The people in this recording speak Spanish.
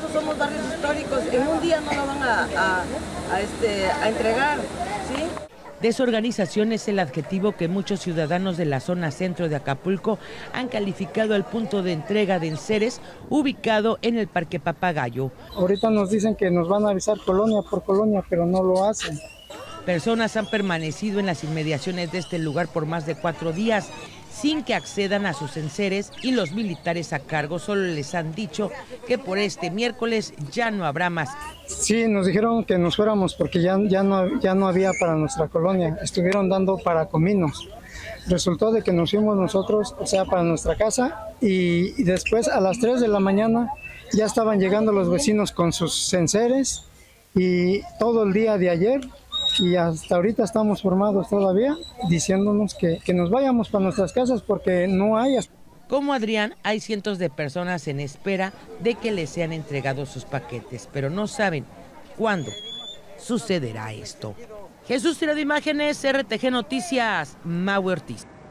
esos somos barrios históricos, en un día no lo van a entregar, ¿sí? Desorganización es el adjetivo que muchos ciudadanos de la zona centro de Acapulco han calificado al punto de entrega de enseres ubicado en el Parque Papagayo. Ahorita nos dicen que nos van a avisar colonia por colonia, pero no lo hacen. Personas han permanecido en las inmediaciones de este lugar por más de 4 días sin que accedan a sus enseres, y los militares a cargo solo les han dicho que por este miércoles ya no habrá más. Sí, nos dijeron que nos fuéramos porque ya no había para nuestra colonia, estuvieron dando para cominos. Resultó de que nos fuimos nosotros, o sea, para nuestra casa, y después a las 3 de la mañana ya estaban llegando los vecinos con sus enseres, y todo el día de ayer, y hasta ahorita estamos formados todavía, diciéndonos que nos vayamos para nuestras casas porque no hay. Como Adrián, hay cientos de personas en espera de que les sean entregados sus paquetes, pero no saben cuándo sucederá esto. Jesús Tira de Imágenes, RTG Noticias, Mau Ortiz.